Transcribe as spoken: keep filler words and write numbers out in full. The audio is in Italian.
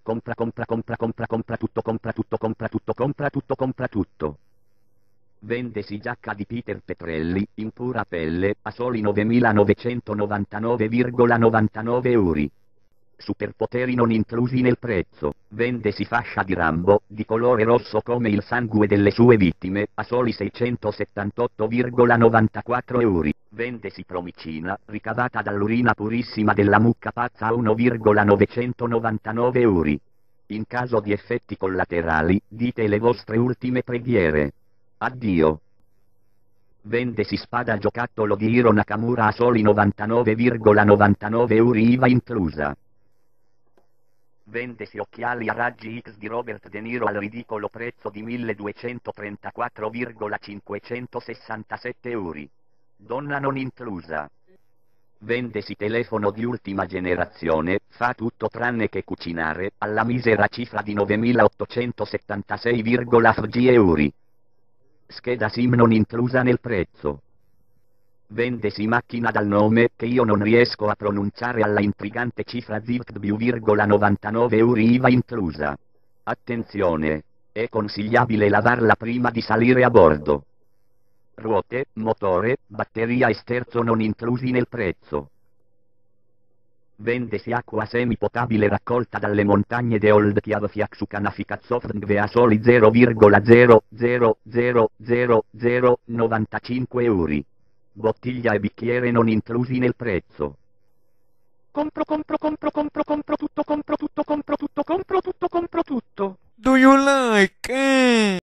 compra compra compra compra compra tutto compra tutto compra tutto compra tutto compra tutto. Vendesi giacca di Peter Petrelli, in pura pelle, a soli novemilanovecentonovantanove virgola novantanove euro. Superpoteri non inclusi nel prezzo. Vendesi fascia di Rambo, di colore rosso come il sangue delle sue vittime, a soli seicentosettantotto virgola novantaquattro euro. Vendesi promicina, ricavata dall'urina purissima della mucca pazza a uno virgola novecentonovantanove euro. In caso di effetti collaterali, dite le vostre ultime preghiere. Addio. Vendesi spada giocattolo di Hiro Nakamura a soli novantanove virgola novantanove euro I V A inclusa. Vendesi occhiali a raggi X di Robert De Niro al ridicolo prezzo di milleduecentotrentaquattro virgola cinquecentosessantasette euro. Donna non inclusa. Vendesi telefono di ultima generazione, fa tutto tranne che cucinare, alla misera cifra di novemilaottocentosettantasei virgola euro. Scheda SIM non inclusa nel prezzo. Vendesi macchina dal nome che io non riesco a pronunciare alla intrigante cifra novantanove euro I V A inclusa. Attenzione! È consigliabile lavarla prima di salire a bordo. Ruote, motore, batteria e sterzo non inclusi nel prezzo. Vendesi acqua semipotabile raccolta dalle montagne de Old Chiavfiaxucanaficazzofngve a soli zero virgola zero zero zero zero zero novantacinque euro. Bottiglia e bicchiere non inclusi nel prezzo. Compro compro compro compro compro tutto compro tutto compro tutto compro tutto compro tutto. Do you like it?